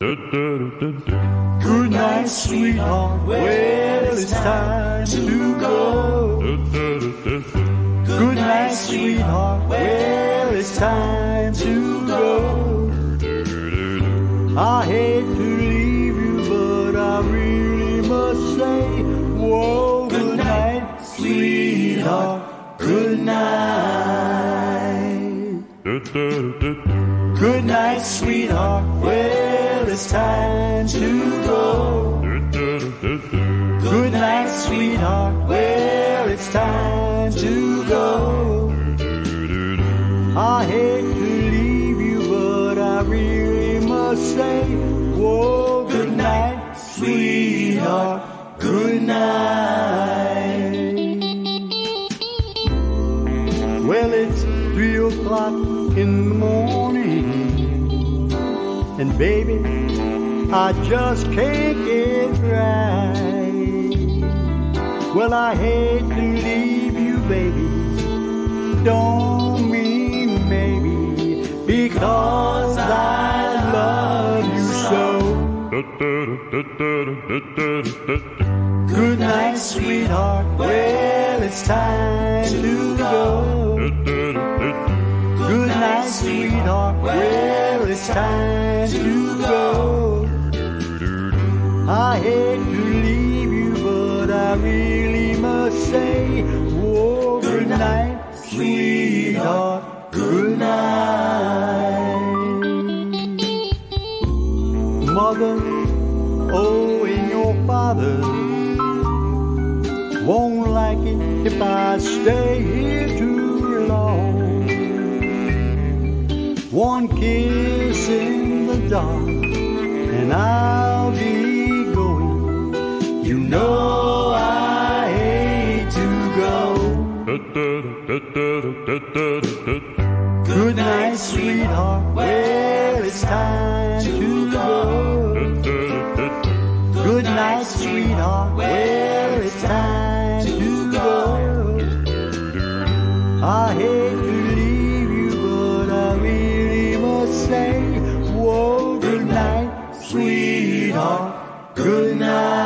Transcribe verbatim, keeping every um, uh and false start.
Good night, sweetheart. Well, it's time to go. Good night, sweetheart. Well, it's time to go. I hate to leave you, but I really must say, whoa, good night, sweetheart. Good night. Good night, sweetheart. Well, it's time to go. Good night, sweetheart. Well, it's time to go. I hate to leave you, but I really must say, whoa, good night, sweetheart. Good night. Well, it's three o'clock in the morning, and baby, I just can't get right. Well, I hate to leave you, baby, don't mean maybe, because I love you so. Good night, sweetheart. Well, it's time to go. Good night, sweetheart. Well, it's time to go. I hate to leave you, but I really must say, whoa, good night, sweetheart. Good night. Mother, oh, and your father won't like it if I stay here too long. One kiss in the dark and I'll be going. You know I hate to go. Good night, sweetheart. Well, it's time to go. Good night, sweetheart. Well, it's time to go. I hate to leave you, but I really must say, whoa, good night, sweetheart. Good night.